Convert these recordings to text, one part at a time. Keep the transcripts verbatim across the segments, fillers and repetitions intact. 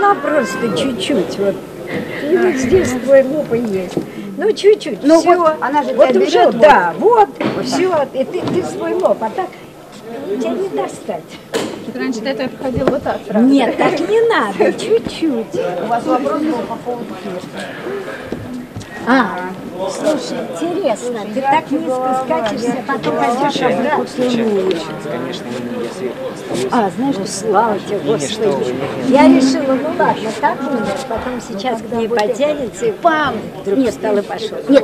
должна просто чуть-чуть. Вот. И вот здесь твой лоб и есть. Ну, чуть-чуть. Ну, все. вот она же вот тебя уже, берет, да, вот, вот все. И ты, ты свой лоб, а так тебя не достать. Раньше до этого ходил вот так сразу. Нет, так не надо, чуть-чуть. У вас вопрос был по поводу фирсы. А, слушай, интересно, ты так низко скачешься, потом пойдешь обратно. Конечно, я сверху. А, знаешь, слава тебе, Господи. Я решила, ну ладно, так умер, потом сейчас к ней потянется и пам, вдруг нет, встал и пошел. Нет.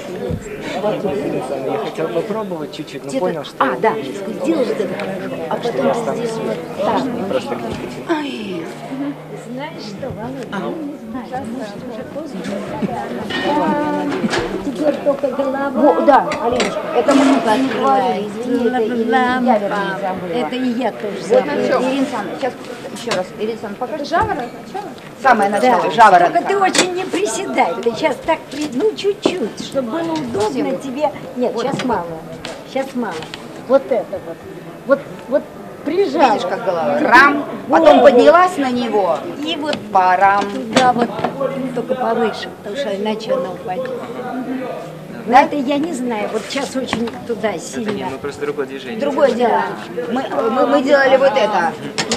Я хотел попробовать чуть-чуть, но понял, что... А, да, сделаешь это, а потом ты здесь вот так. Просто к ней. Знаешь что, Володя, ну не знаю, может уже поздно. Теперь только голова. Да, Аленочка, это мы не говорили, извини, это Ирина, я вернее забыла. Это и я тоже Вот, забыла. Ирина Александровна, сейчас еще раз, Ирина Александровна, покажи. Жаворонок, самое начало, Да. жаворонка. Только ты очень не приседай, ты сейчас так, при- ну чуть-чуть, чтобы было удобно тебе. Нет, сейчас мало, сейчас мало. Вот это вот, вот, вот прижала. Видишь, как голова? Рам, потом поднялась на него, И вот парам. туда вот, только повыше, потому что иначе она упадет. Но это я не знаю, вот сейчас очень туда сильно. Ну, просто другое движение. Другое дело. Мы, мы, мы делали вот это.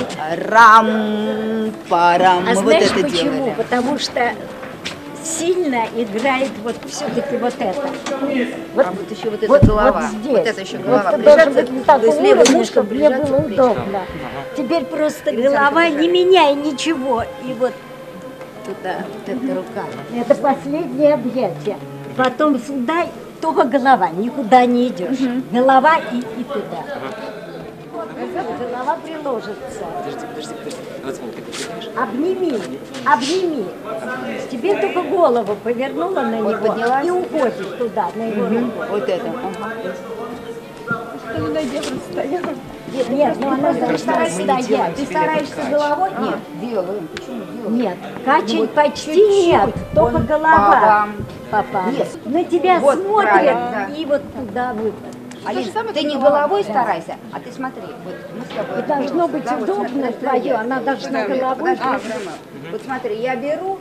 Рам, парам. А Мы вот знаешь это почему? делали. Потому что сильно играет вот все-таки вот это. Вот, А вот еще вот эта вот, голова. вот здесь. Вот это еще голова. Вот Прижаться, должен быть то есть такой левый уровень, муж, чтобы мне прижаться было к плечу. удобно. Теперь просто голова, не меняя ничего. И вот туда, вот эта рука. Это последнее объятие. Потом сюда только голова, никуда не идешь. Голова и, и туда. Голова приложится. Подожди, подожди, подожди. Вот смотри, ты поднимешь. Обними, обними. Теперь только голову повернула на Вот него поднялась. и уходит туда, на его руку. Вот это. Ага. Что на девушке стояла. Нет, нет, но она должна стоять. Ты стараешься головой? Нет, делаем. Почему делаем? Нет, качать Вот почти чуть-чуть, нет, только он голова. папам. Папа. Нет. На тебя Вот смотрят правильно, да. и вот туда выпад. Алин, ты не головой старайся, а ты смотри. Вот мы с тобой. И должно быть Да, вот удобно смотри, твое, я- она должна Подожди, головой. подожди, Вот смотри, я беру.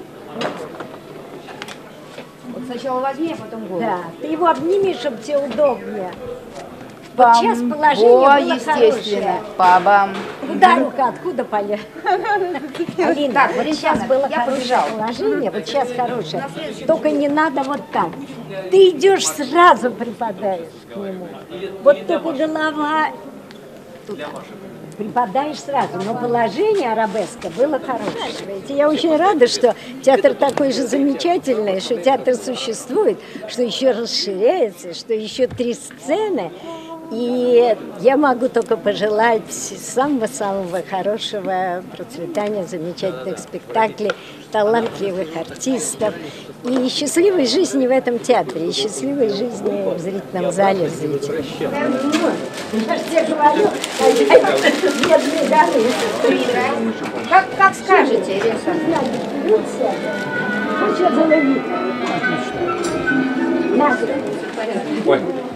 Вот сначала возьми, а потом голову. Да, ты его обними, чтобы тебе удобнее. Вот Пам. сейчас положение О, было естественно. хорошее. Пабам. Куда рука, откуда полез? Алина, Так, вот Валентина, сейчас было я хорошее побежала. положение, вот сейчас хорошее. Только не надо вот так. Ты идешь сразу припадаешь к нему. Вот только голова туда. Припадаешь сразу, но положение арабеска было хорошее. Ведь я очень рада, что театр такой же замечательный, что театр существует, что еще расширяется, что еще три сцены. И я могу только пожелать самого-самого хорошего процветания, замечательных спектаклей, талантливых артистов и счастливой жизни в этом театре, и счастливой жизни в зрительном зале зрителей. Я же тебе говорю, бедные дары. Как, как скажете, Ирина Александровна? Хочу заловить. Ой,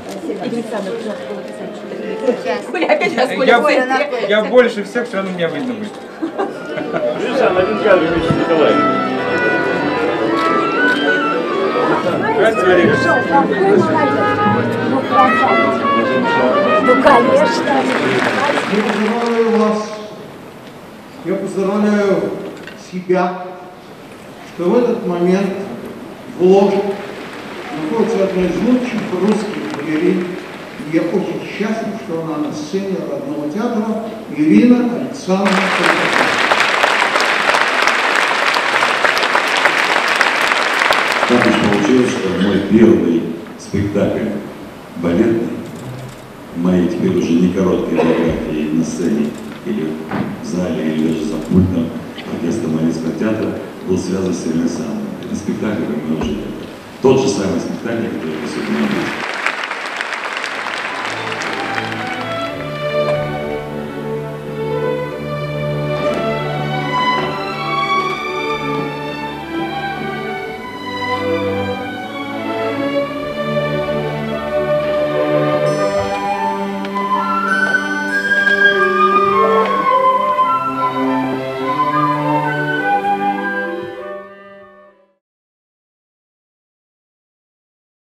Я, я, я больше всех, все равно меня видно будет. Александр Николаевич Николаевич. Здравствуйте, Ну, красавец. Ну, конечно. Я поздравляю вас, я поздравляю себя, что в этот момент в ложе находится одна из лучших русских балерин. И я очень счастлив, что она на сцене родного театра Ирина Александровна. Так уж получилось, что мой первый спектакль балетный, моей теперь уже не короткой биографии на сцене, или в зале, или даже за пультом оркестра Мариинского театра, был связан с Ириной Александровной. Это спектакль, как мы уже тот же самый спектакль, который сегодня будет.